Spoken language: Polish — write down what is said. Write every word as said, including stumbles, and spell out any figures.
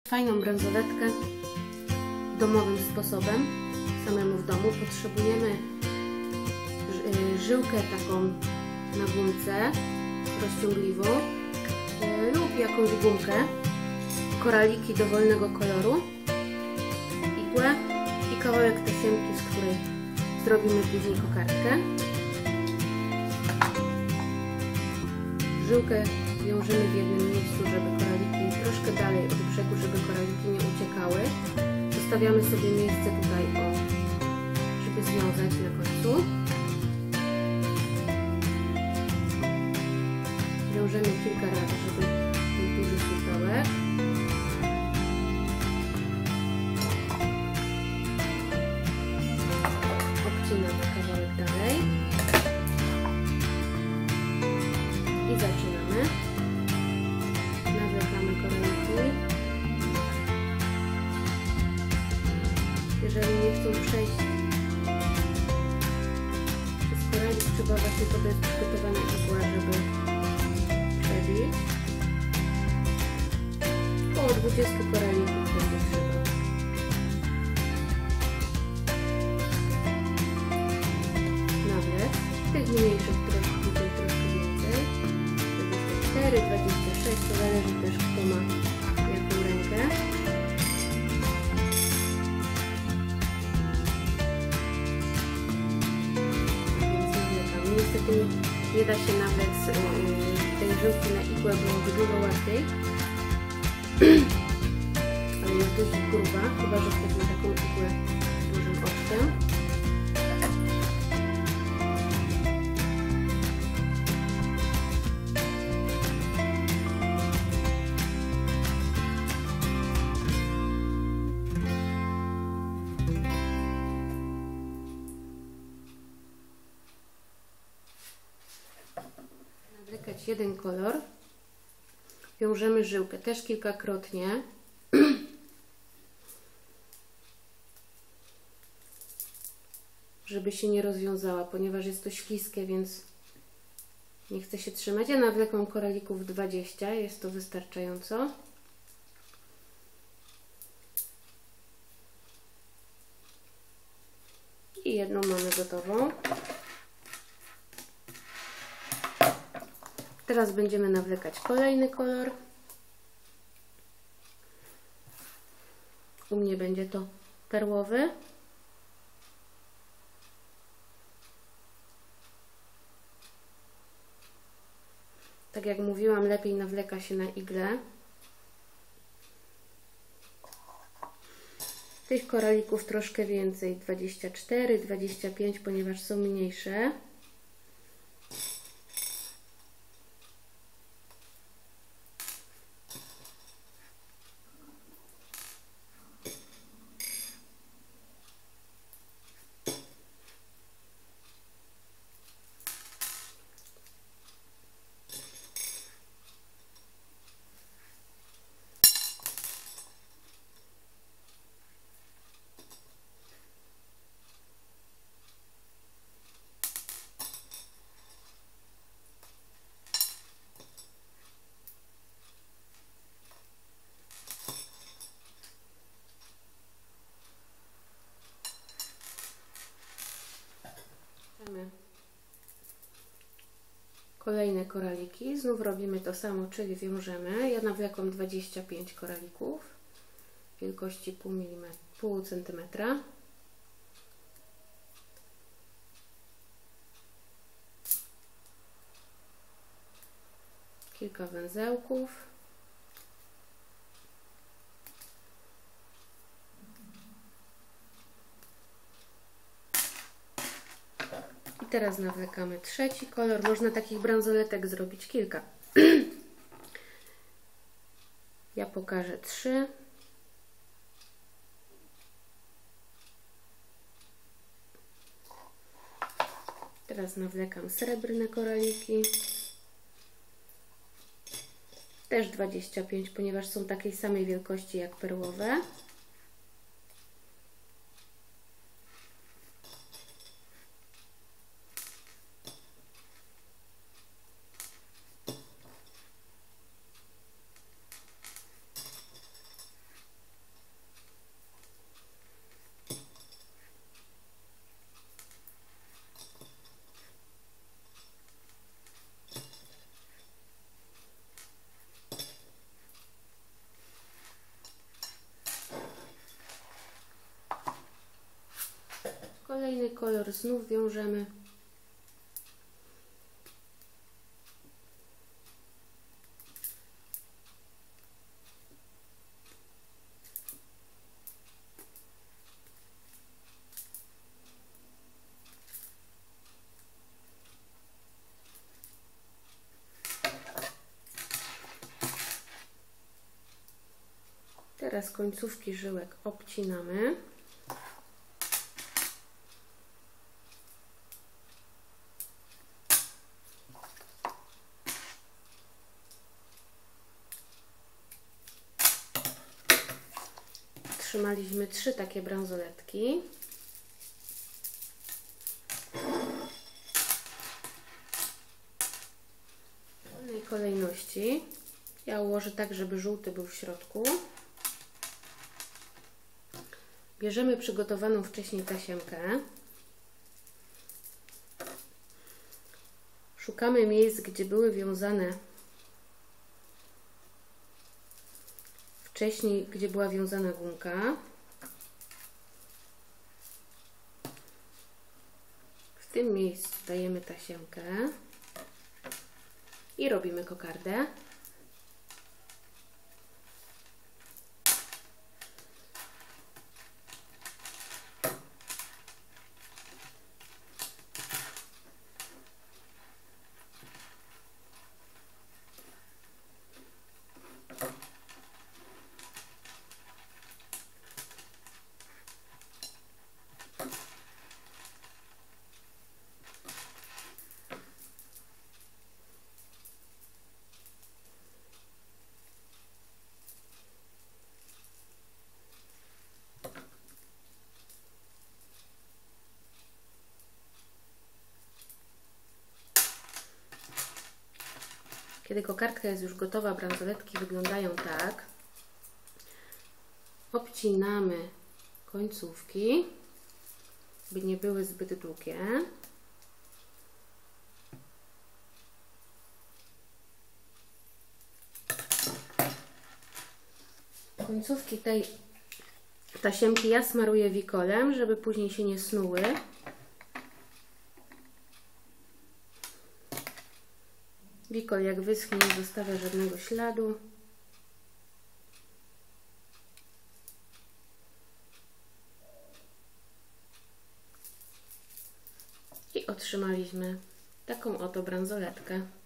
Fajną bransoletkę domowym sposobem, samemu w domu, potrzebujemy żyłkę taką na gumce rozciągliwą lub jakąś gumkę, koraliki dowolnego koloru, igłę i kawałek tasiemki, z której zrobimy później kokardkę. Żyłkę wiążemy w jednym miejscu, żeby koraliki troszkę dalej od brzegu, żeby koraliki nie uciekały. Zostawiamy sobie miejsce tutaj, o, żeby związać na końcu. Wiążemy kilka razy, żeby był duży supełek. Obcinamy kawałek dalej i zaczynamy. Nawlekamy koraliki. Jeżeli nie chcą przejść z koralik, trzeba właśnie to jest przygotowana igła, żeby przebić. Około dwudziestu koralików będzie trzeba. Nawlec. Tych mniejszych, które tutaj troszkę więcej. dwadzieścia cztery, dwadzieścia sześć, to zależy też, kto ma jaką rękę. Więc nawlekam. Niestety nie da się nawlec tej żyłki na igłę, byłoby dużo łatwiej. Ale jest dość gruba, chyba że ktoś ma taką igłę z dużym oczkiem. Nawlekać jeden kolor. Wiążemy żyłkę też kilkakrotnie. Żeby się nie rozwiązała, ponieważ jest to śliskie, więc nie chce się trzymać. Ja nawlekłam koralików dwadzieścia, jest to wystarczająco. I jedną mamy gotową. Teraz będziemy nawlekać kolejny kolor. U mnie będzie to perłowy. Tak jak mówiłam, lepiej nawleka się na igle. Tych koralików troszkę więcej, dwadzieścia cztery, dwadzieścia pięć, ponieważ są mniejsze. Kolejne koraliki, znów robimy to samo, czyli wiążemy. Ja nawlekłam dwadzieścia pięć koralików wielkości pół milimetra, pół centymetra. Kilka węzełków. I teraz nawlekamy trzeci kolor. Można takich bransoletek zrobić kilka. Ja pokażę trzy. Teraz nawlekam srebrne koraliki. Też dwadzieścia pięć, ponieważ są takiej samej wielkości jak perłowe. kolor znów wiążemy. Teraz końcówki żyłek obcinamy. Trzymaliśmy trzy takie bransoletki. W wolnej kolejności ja ułożę tak, żeby żółty był w środku. Bierzemy przygotowaną wcześniej tasiemkę. Szukamy miejsc, gdzie były wiązane wcześniej, gdzie była wiązana gumka. W tym miejscu dajemy tasiemkę i robimy kokardę. Kiedy kokardka jest już gotowa, bransoletki wyglądają tak. Obcinamy końcówki, by nie były zbyt długie. Końcówki tej tasiemki ja smaruję wikolem, żeby później się nie snuły. Wikol jak wyschnie, nie zostawia żadnego śladu. I otrzymaliśmy taką oto bransoletkę.